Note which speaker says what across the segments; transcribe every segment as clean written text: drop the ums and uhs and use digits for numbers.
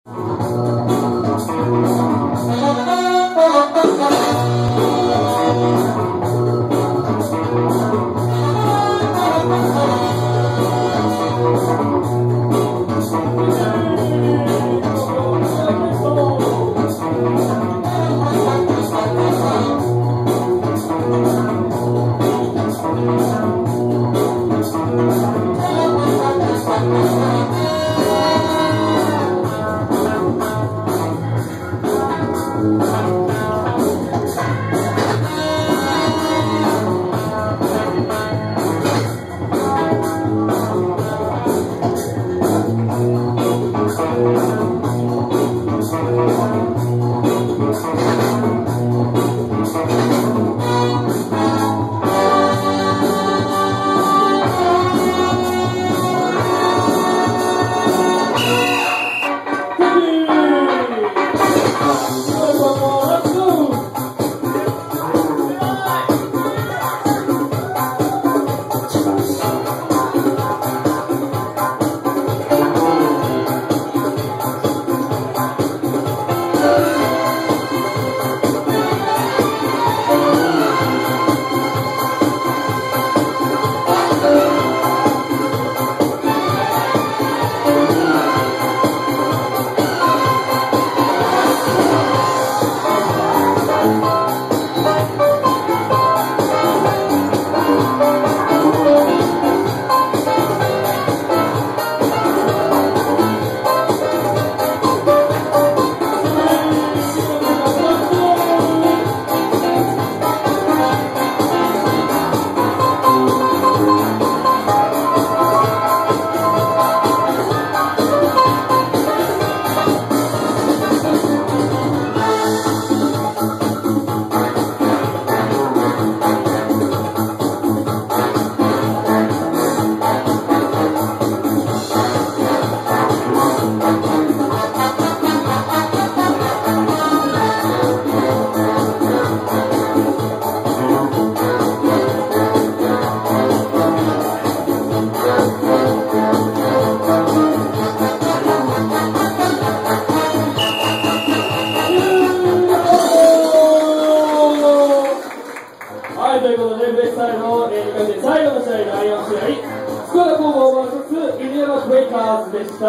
Speaker 1: ということで、ブレイクサイドの2回戦最後の試合、第4試合、スコア工房 VS イリアマブレイカーズでした。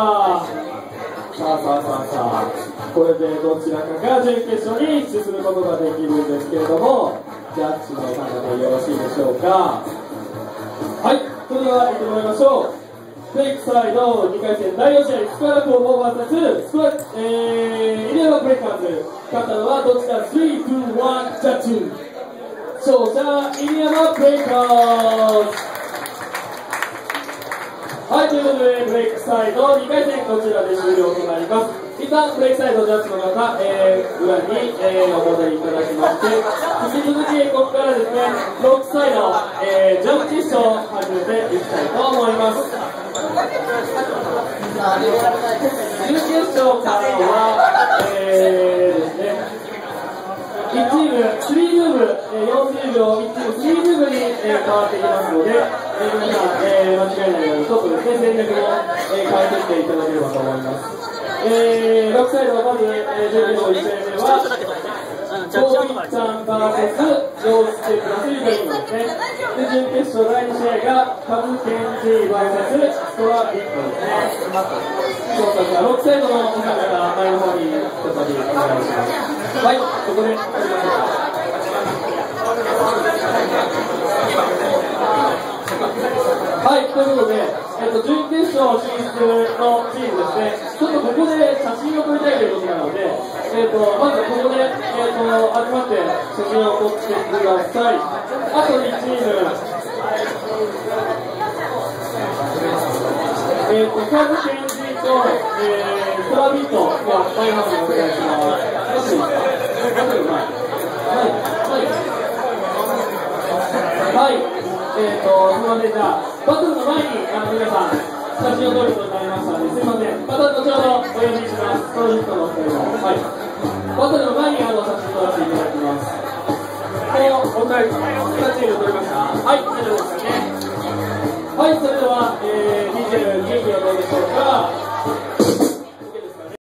Speaker 1: これでどちらかが準決勝に進むことができるんですけれども、ジャッジのお三方でよろしいでしょうか。はい、それでは行ってもらいましょう。ブレイクサイド2回戦第4試合、スコア工房 VS イリアマブレイカーズ、勝ったのはどちら ?3、2、1、ジャッジ。勝者イリアマブレイカーズ。はい、ということでブレイクサイド2回戦こちらで終了となります。一旦ブレイクサイドジャッジの方、裏に、お戻りいただきまして、引き続きここからですね、ロックサイド、ジャンプ決勝を始めていきたいと思います。準決勝からは、ですね、1チーム3ムーブ、40秒1チーム3ムーブに、変わってきますので、皆さん、間違いないようにちょっとですね、戦略も、変えていっていただければと思います。ロックサイドはまず、準決勝1試合目はコービッちゃん VS ジョーステプラスユーリンですね。で、準決勝第2試合がカムケンジー VS ストラビットですね。そうそうそう、ロックサイドのお三方、前の方に再びお願いします。はい、ここで始めましょうか。はい、ということで、準決勝進出のチームですね、ちょっとここで写真を撮りたいということなので、まずここで、集まって写真を撮ってください。あと2チーム、カズケンジーと、ストラビットが前の方にお願いします。はい、すみません、じゃあ、バトルの前に皆さん、写真を撮ることになりましたので、すみません、また後ほどお呼びします、ストロジットのお二人も。はい、バトルの前に写真撮らせていただきます。お二人、2チーム撮りました。はい、大丈夫ですかね。はい、それでは、DJ 準備はどうでしょうか。